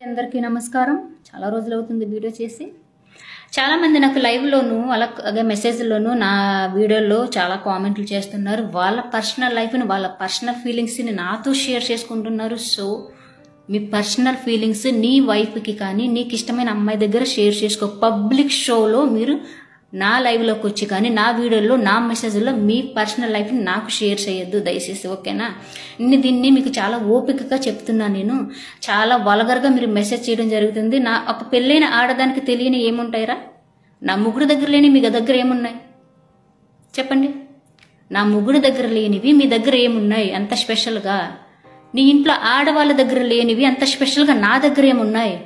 అందరికీ నమస్కారం. చాలా రోజులు అవుతుంది వీడియో చేసి. చాలా మంది నాకు లైవ్ లోను అలాగే మెసేజ్లోను నా వీడియోలో చాలా కామెంట్లు చేస్తున్నారు. వాళ్ళ పర్సనల్ లైఫ్ని వాళ్ళ పర్సనల్ ఫీలింగ్స్ని నాతో షేర్ చేసుకుంటున్నారు. సో మీ పర్సనల్ ఫీలింగ్స్ నీ వైఫ్కి కానీ నీకు ఇష్టమైన అమ్మాయి దగ్గర షేర్ చేసుకో. పబ్లిక్ షోలో మీరు నా లైవ్లోకి వచ్చి కానీ నా వీడియోలో నా మెసేజ్లో మీ పర్సనల్ లైఫ్ని నాకు షేర్ చేయొద్దు దయచేసి, ఓకేనా? దీన్ని మీకు చాలా ఓపికగా చెప్తున్నాను. నేను చాలా వల్గర్గా మీరు మెసేజ్ చేయడం జరుగుతుంది. నా ఒక పెళ్ళైన ఆడదానికి తెలియని ఏముంటాయిరా? నా ముగ్గురు దగ్గర లేని మీ దగ్గర ఏమున్నాయి చెప్పండి? నా ముగ్గురు దగ్గర లేనివి మీ దగ్గర ఏమున్నాయి అంత స్పెషల్గా? నీ ఇంట్లో ఆడవాళ్ళ దగ్గర లేనివి అంత స్పెషల్గా నా దగ్గర ఏమున్నాయి?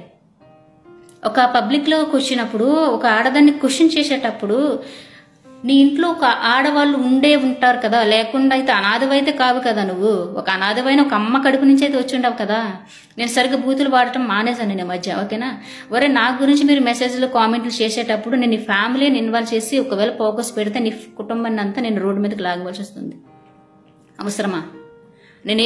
ఒక పబ్లిక్లోకి వచ్చినప్పుడు ఒక ఆడదాన్ని క్వశ్చన్ చేసేటప్పుడు నీ ఇంట్లో ఒక ఆడవాళ్ళు ఉంటారు కదా, లేకుండా అయితే అనాథవైతే కావు కదా. నువ్వు ఒక అనాథవైన ఒక అమ్మ కడుపు నుంచి అయితే వచ్చి ఉండవు కదా. నేను సరిగ్గా బూతులు వాడటం మానేశాను నేను మధ్య, ఓకేనా? ఒరే నా గురించి మీరు మెసేజ్లు కామెంట్లు చేసేటప్పుడు నేను నీ ఫ్యామిలీని ఇన్వాల్వ్ చేసి ఒకవేళ ఫోకస్ పెడితే నీ కుటుంబాన్ని అంతా నేను రోడ్డు మీదకి లాగవలసి వస్తుంది. అవసరమా? నేను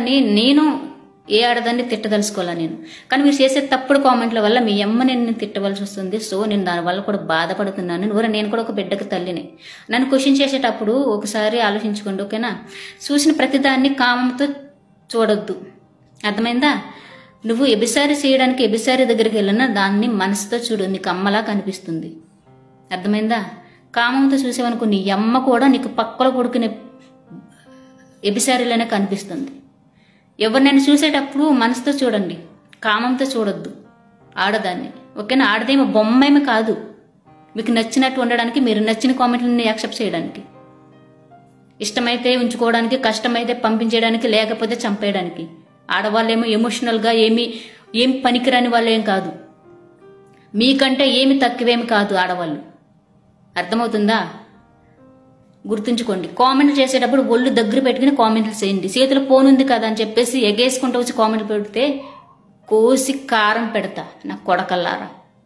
ఏ ఆడదాన్ని తిట్టదలుచుకోవాలా నేను? కానీ మీరు చేసే తప్పుడు కామెంట్ల వల్ల మీ అమ్మ నేను తిట్టవలసి వస్తుంది. సో నేను దానివల్ల కూడా బాధపడుతున్నాను. నేను కూడా ఒక బిడ్డకి తల్లిని. నన్ను క్వశ్చన్ చేసేటప్పుడు ఒకసారి ఆలోచించుకోండి, ఓకేనా? చూసిన ప్రతిదాన్ని కామంతో చూడొద్దు, అర్థమైందా? నువ్వు ఎబిసారి చేయడానికి ఎబిసారి దగ్గరికి వెళ్ళినా దాన్ని మనసుతో చూడు, నీకు అమ్మలా కనిపిస్తుంది, అర్థమైందా? కామంతో చూసేవనుకో నీ అమ్మ కూడా నీకు పక్కలో పడుకునే ఎబిసారిలోనే కనిపిస్తుంది. ఎవరినైనా చూసేటప్పుడు మనసుతో చూడండి, కామంతో చూడొద్దు ఆడదాన్ని, ఓకేనా? ఆడదేమో బొమ్మేమో కాదు మీకు నచ్చినట్టు ఉండడానికి, మీరు నచ్చిన కామెంట్లని యాక్సెప్ట్ చేయడానికి, ఇష్టమైతే ఉంచుకోవడానికి, కష్టమైతే పంపించేయడానికి, లేకపోతే చంపేయడానికి. ఆడవాళ్ళేమో ఎమోషనల్గా ఏం పనికిరాని వాళ్ళు ఏం కాదు, మీకంటే ఏమి తక్కువేమి కాదు ఆడవాళ్ళు, అర్థమవుతుందా? గుర్తుంచుకోండి. కామెంట్లు చేసేటప్పుడు ఒళ్ళు దగ్గర పెట్టుకుని కామెంట్లు చేయండి. చేతిలో ఫోన్ ఉంది కదా అని చెప్పేసి ఎగేసుకుంటూ వచ్చి కామెంట్లు పెడితే కోసి కారం పెడతా నా కొడకల్లారా.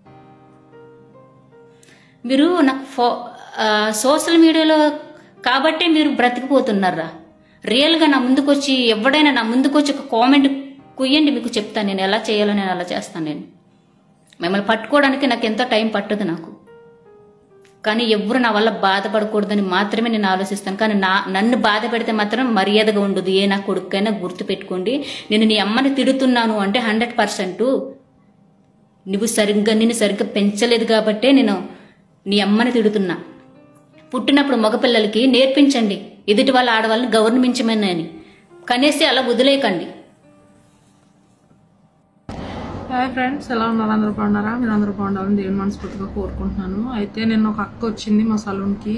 మీరు నాకు సోషల్ మీడియాలో కాబట్టి మీరు బ్రతికిపోతున్నారా? రియల్గా నా ముందుకు వచ్చి ఎవడైనా నా ముందుకు వచ్చి ఒక కామెంట్ కుయ్యండి, మీకు చెప్తాను నేను ఎలా చేయాలో. నేను అలా చేస్తాను. నేను మిమ్మల్ని పట్టుకోవడానికి నాకు ఎంతో టైం పట్టదు నాకు, కానీ ఎవరు నా వల్ల బాధపడకూడదని మాత్రమే నేను ఆలోచిస్తాను. కానీ నన్ను బాధ పెడితే మాత్రం మర్యాదగా ఉండదు. ఏ నా కొడుకైనా గుర్తు పెట్టుకోండి. నేను నీ అమ్మని తిడుతున్నాను అంటే 100% నిన్ను సరిగ్గా పెంచలేదు కాబట్టే నేను నీ అమ్మని తిడుతున్నా. పుట్టినప్పుడు మగపిల్లలకి నేర్పించండి ఎదుటి వాళ్ళ ఆడవాళ్ళని గౌరవించమని అని, కనేసి అలా వదిలేయకండి. హాయ్ ఫ్రెండ్స్, ఎలా ఉన్నారు? అందరూ బాగున్నారా? మీరు అందరూ బాగుండాలని దేవుని మనస్ఫూర్తిగా కోరుకుంటున్నాను. అయితే నిన్న ఒక అక్క వచ్చింది మా సలూన్కి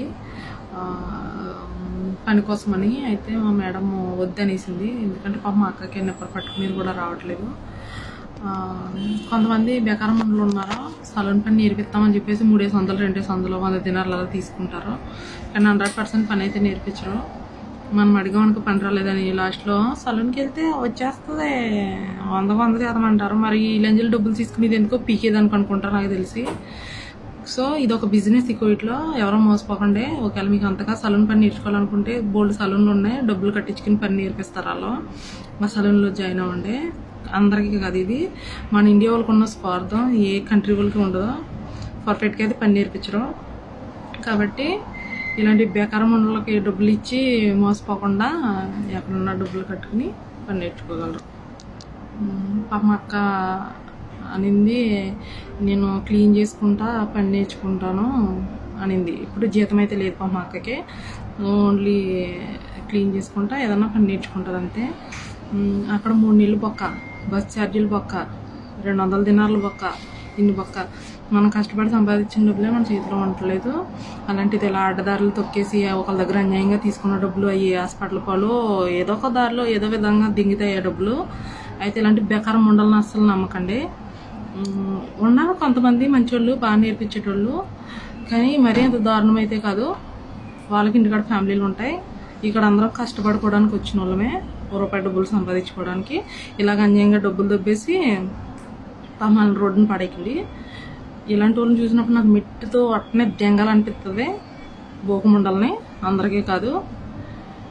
పని కోసమని. అయితే మా మేడం వద్దనేసింది, ఎందుకంటే పాప మా అక్కకి నిప్పలు పట్టుకునేది కూడా రావట్లేదు. కొంతమంది బేకారం మందులు ఉన్నారా, సలూన్ పని నేర్పిస్తామని చెప్పేసి 300, 200, 100 దినాలు అలా తీసుకుంటారు. కానీ 100% పని అయితే నేర్పించరు. మనం అడిగామనుకో పని రాలేదని లాస్ట్లో సలూన్కి వెళ్తే వచ్చేస్తుంది 100 చేద్దామంటారు. మరి ఈ లంజలు డబ్బులు తీసుకునేది ఎందుకో పీకేదానికి అనుకుంటారు నాకు తెలిసి. సో ఇది ఒక బిజినెస్. ఇట్లా ఎవరో మోసపోకండి. ఒకవేళ మీకు అంతగా సలూన్ పని నేర్చుకోవాలనుకుంటే బోల్డ్ సలూన్లు ఉన్నాయి, డబ్బులు కట్టించుకుని పని నేర్పిస్తారు వాళ్ళు. మా సలూన్లో జాయిన్ అవ్వండి. అందరికీ కాదు, ఇది మన ఇండియా వాళ్ళకి ఉన్న స్వార్థం ఏ కంట్రీ వాళ్ళకి ఉండదు. పర్ఫెక్ట్గా అయితే పని నేర్పించరు. కాబట్టి ఇలాంటి బేకారం మండలకి డబ్బులు ఇచ్చి మోసపోకుండా ఎక్కడున్న డబ్బులు కట్టుకుని పని నేర్చుకోగలరు. పాప అక్క అనింది, నేను క్లీన్ చేసుకుంటా పని నేర్చుకుంటాను అనింది. ఇప్పుడు జీతం అయితే లేదు పాప అక్కకి, ఓన్లీ క్లీన్ చేసుకుంటా ఏదన్నా పని నేర్చుకుంటుంది అంతే. అక్కడ 3 నెలలు బొక్క, బస్ ఛార్జీలు బొక్క, 200 దినార్లు బొక్క, ఇన్ని బొక్క. మనం కష్టపడి సంపాదించిన డబ్బులే మన చేతిలో ఉండలేదు. అలాంటిది ఇలా అడ్డదారులు తొక్కేసి ఒకళ్ళ దగ్గర అన్యాయంగా తీసుకున్న డబ్బులు అయ్యి హాస్పిటల్ పాలు ఏదో ఒక దారిలో ఏదో విధంగా దింగితాయి ఆ డబ్బులు. అయితే ఇలాంటి బేకారం ఉండాలని అస్సలు నమ్మకండి. ఉన్నారు కొంతమంది మంచోళ్ళు, బాగా నేర్పించేటోళ్ళు, కానీ మరీ అంత దారుణం అయితే కాదు. వాళ్ళకి ఇంటికాడ ఫ్యామిలీలు ఉంటాయి. ఇక్కడ అందరూ కష్టపడుకోవడానికి వచ్చిన వాళ్ళమే, రూపాయి డబ్బులు సంపాదించుకోవడానికి. ఇలాగ అన్యాయంగా డబ్బులు దొబ్బేసి మన రోడ్డుని పడేకండి. ఇలాంటి వాళ్ళని చూసినప్పుడు నాకు మిట్టుతో అట్నే దెంగాలనిపిస్తుంది. బోకుముండల్ని అందరికీ కాదు.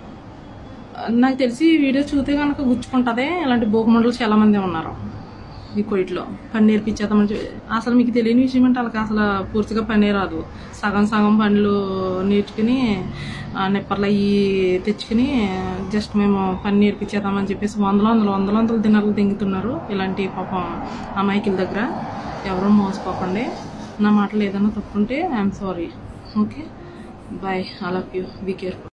నాకు తెలిసి వీడియో చూస్తే కనుక గుచ్చుకుంటుంది. ఇలాంటి బోకుముండలు చాలా మంది ఉన్నారు. ఈ కొయిట్లో పని నేర్పించేద్దామని అసలు మీకు తెలియని విషయం అంటే వాళ్ళకి అసలు పూర్తిగా పనే రాదు. సగం సగం పనులు నేర్చుకుని నిప్పర్లు అవి తెచ్చుకుని జస్ట్ మేము పని నేర్పించేద్దామని చెప్పేసి వందల దినాలు తెంగుతున్నారు. ఇలాంటి పాపం అమాయకుల దగ్గర ఎవరో మోసపోకండి. నా మాటలు ఏదైనా తప్పుంటే I'm sorry. Okay, bye. I love you. Be careful.